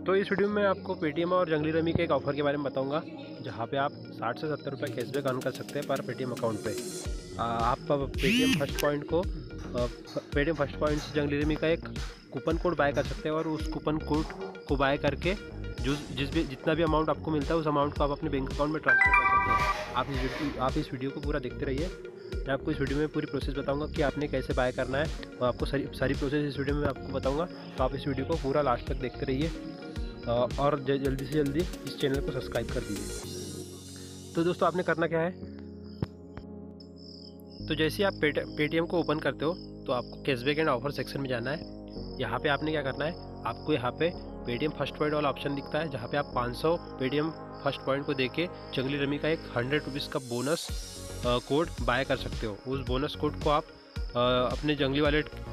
तो इस वीडियो में आपको पेटीएम और जंगली रमी के एक ऑफ़र के बारे में बताऊंगा, जहां पे आप 60 से 70 रुपये कैशबैक अर्न कर सकते हैं पर पेटीएम अकाउंट पे। आप पेटीएम फर्स्ट पॉइंट से जंगली रमी का एक कूपन कोड बाय कर सकते हैं और उस कूपन कोड को बाय करके जितना भी अमाउंट आपको मिलता है उस अमाउंट को आप अपने बैंक अकाउंट में ट्रांसफ़र कर सकते हैं। आप इस वीडियो को पूरा देखते रहिए। मैं आपको इस वीडियो में पूरी प्रोसेस बताऊंगा कि आपने कैसे बाय करना है और आपको सारी प्रोसेस इस वीडियो में आपको बताऊंगा। तो आप इस वीडियो को पूरा लास्ट तक देखते रहिए और जल्दी से जल्दी इस चैनल को सब्सक्राइब कर दीजिए। तो दोस्तों, आपने करना क्या है, तो जैसे आप पेटीएम को ओपन करते हो तो आपको कैशबैक एंड ऑफर सेक्शन में जाना है। यहाँ पे आपने क्या करना है, आपको यहाँ पे पेटीएम फर्स्ट पॉइंट वाला ऑप्शन दिखता है, जहाँ पे आप 500 पेटीएम फर्स्ट पॉइंट को देके जंगली रमी का एक 100 रुपीज़ का बोनस कोड बाय कर सकते हो। उस बोनस कोड को आप अपने जंगली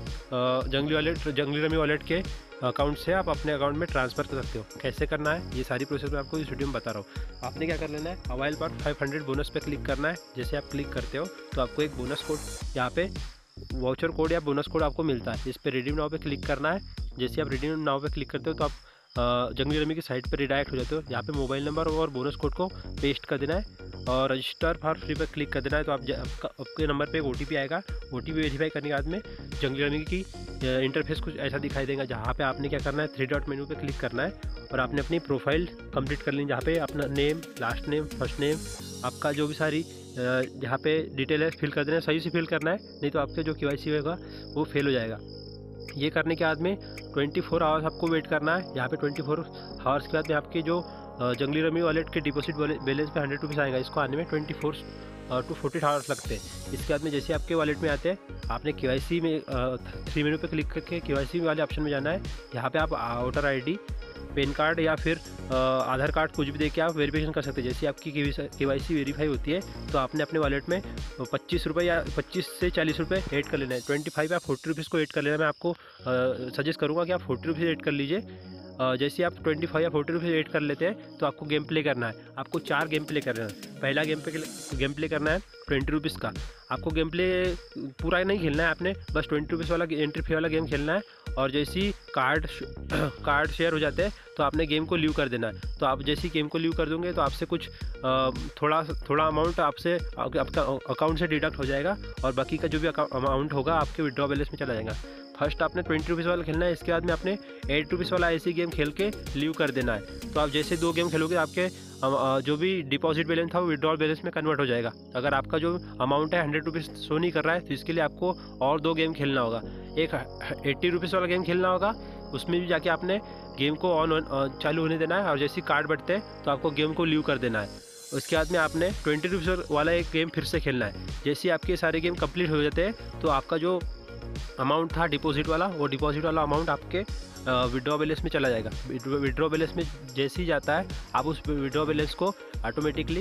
रमी वॉलेट के अकाउंट से आप अपने अकाउंट में ट्रांसफ़र कर सकते हो। कैसे करना है ये सारी प्रोसेस मैं आपको इस वीडियो में बता रहा हूँ। आपने क्या कर लेना है, अवाइल पर 500 बोनस पे क्लिक करना है। जैसे आप क्लिक करते हो तो आपको एक बोनस कोड यहाँ पे वाउचर कोड या बोनस कोड आपको मिलता है। इस पर रिडीम नाउ पे क्लिक करना है। जैसे आप रिडीम नाउ पे क्लिक करते हो तो आप जंगली रमी की साइट पर रिडायरेक्ट हो जाते हो। यहाँ पे मोबाइल नंबर और बोनस कोड को पेस्ट कर देना है और रजिस्टर फॉर फ्री पर क्लिक कर देना है। तो आपके नंबर पे एक OTP आएगा। OTP वेरीफाई करने के बाद में जंगली रमी की इंटरफेस कुछ ऐसा दिखाई देगा, जहाँ पे आपने क्या करना है, 3 डॉट मेनू पे क्लिक करना है और आपने अपनी प्रोफाइल कंप्लीट कर ली, जहाँ पे अपना name, last name, first name, आपका जो भी सारी जहाँ पे डिटेल है फिल कर देना है। सही से फिल करना है, नहीं तो आपका जो KYC होगा वो फेल हो जाएगा। ये करने के बाद में 24 आवर्स आपको वेट करना है। यहाँ पे 24 आवर्स के बाद में आपकी जो जंगली रमी वॉलेट के डिपॉजिट बैलेंस पे 100 रुपीज़ आएगा। इसको आने में 24 to 40 आवर्स लगते हैं। इसके बाद में जैसे आपके वॉलेट में आते हैं, आपने KYC में 3 मेनू पे क्लिक करके KYC वाले ऑप्शन में जाना है। यहाँ पे आप वोटर ID, पैन कार्ड या फिर आधार कार्ड कुछ भी देके आप वेरिफिकेशन कर सकते हैं। जैसे आपकी KYC वेरीफाई होती है तो आपने अपने वॉलेट में 25 रुपये या 25 से 40 रुपये ऐड कर लेना है। 25 या 40 रुपीज़ को ऐड कर लेना है। मैं आपको सजेस्ट करूँगा कि आप 40 रुपीज़ ऐड कर लीजिए। जैसे आप 25 या 40 रुपीज़ ऐड कर लेते हैं तो आपको गेम प्ले करना है। आपको 4 गेम प्ले करना है। पहला गेम प्ले करना है 20 रुपीज़ का। आपको गेम प्ले पूरा नहीं खेलना है, आपने बस 20 रुपीज़ वाला एंट्री फी वाला गेम खेलना है। और जैसे ही कार्ड शेयर हो जाते हैं तो आपने गेम को लीव कर देना है। तो आप जैसे ही गेम को लीव कर दोगे तो आपसे कुछ थोड़ा अमाउंट आपका अकाउंट से डिडक्ट हो जाएगा और बाकी का जो भी अमाउंट होगा आपके विड्रॉ बैलेंस में चला जाएगा। फर्स्ट आपने 20 रुपीज़ वाला खेलना है। इसके बाद में आपने 8 रुपीज़ वाला ऐसी गेम खेल के लीव कर देना है। तो आप जैसे 2 गेम खेलोगे आपके जो भी डिपॉजिट बैलेंस था वो विड्रॉल बैलेंस में कन्वर्ट हो जाएगा। अगर आपका जो अमाउंट है 100 रुपीज़ शो नहीं कर रहा है तो इसके लिए आपको और 2 गेम खेलना होगा। एक 80 रुपीज़ वाला गेम खेलना होगा, उसमें भी जाके आपने गेम को चालू होने देना है और जैसे कार्ड बढ़ते हैं तो आपको गेम को लीव कर देना है। उसके बाद में आपने 20 रुपीज़ वाला एक गेम फिर से खेलना है। जैसे आपके सारे गेम कंप्लीट हो जाते हैं तो आपका जो अमाउंट था डिपॉजिट वाला, वो डिपॉजिट वाला अमाउंट आपके विड्रॉ बैलेंस में चला जाएगा। विड्रॉ बैलेंस में जैसे ही जाता है आप उस विड्रॉ बैलेंस को ऑटोमेटिकली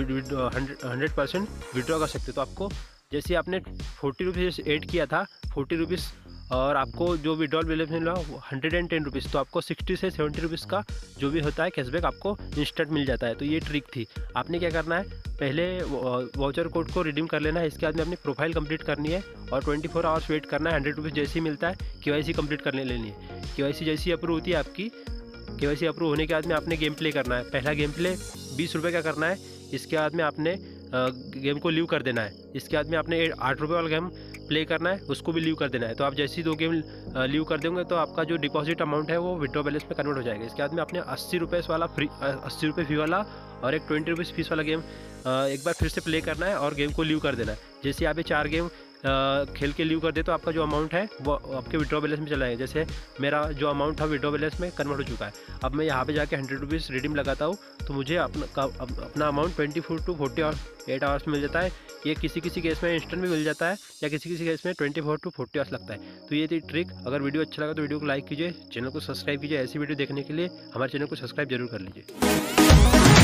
100% विड्रॉ कर सकते हो। तो आपको जैसे आपने 40 रुपीज़ ऐड किया था, 40 रुपीज़, और आपको जो विड्रॉल बैलेंस मिला 110 रुपीज़, तो आपको 60 से 70 रुपीज़ का जो भी होता है कैशबैक आपको इंस्टेंट मिल जाता है। तो ये ट्रिक थी। आपने क्या करना है, पहले वाउचर कोड को रिडीम कर लेना है। इसके बाद में अपनी प्रोफाइल कंप्लीट करनी है और 24 आवर्स वेट करना है। 100 रुपीज़ जैसे ही मिलता है KYC कंप्लीट करने लेनी है। KYC जैसी अप्रूव होती है आपकी, KYC अप्रूव होने के बाद में आपने गेम प्ले करना है। पहला गेम प्ले 20 रुपये का करना है। इसके बाद में आपने गेम को लीव कर देना है। इसके बाद में आपने 8 रुपये वाला गेम प्ले करना है, उसको भी लीव कर देना है। तो आप जैसे ही 2 गेम लीव कर देंगे तो आपका जो डिपॉजिट अमाउंट है वो विड्रॉ बैलेंस में कन्वर्ट हो जाएगा। इसके बाद में आपने 80 रुपये वाला 80 रुपये फी वाला और एक 20 रुपीज़ फीस वाला गेम एक बार फिर से प्ले करना है और गेम को लीव कर देना है। जैसे आप ये 4 गेम खेल के लीव कर दे तो आपका जो अमाउंट है वो आपके विड्रॉ बैलेंस में चला जाएगा। जैसे मेरा जो अमाउंट था विड्रॉ बैलेंस में कन्वर्ट हो चुका है। अब मैं यहाँ पे जाके 100 रुपीज़ रिडीम लगाता हूँ तो मुझे अपना अमाउंट 24 to 48 आवर्स में मिल जाता है। ये किसी केस में इंस्टेंट भी मिल जाता है या किसी केस में 24 to 40 आवर्स लगता है। तो ये थी ट्रिक। अगर वीडियो अच्छा लगा तो वीडियो को लाइक कीजिए, चैनल को सब्सक्राइब कीजिए। ऐसी वीडियो देखने के लिए हमारे चैनल को सब्सक्राइब जरूर कर लीजिए।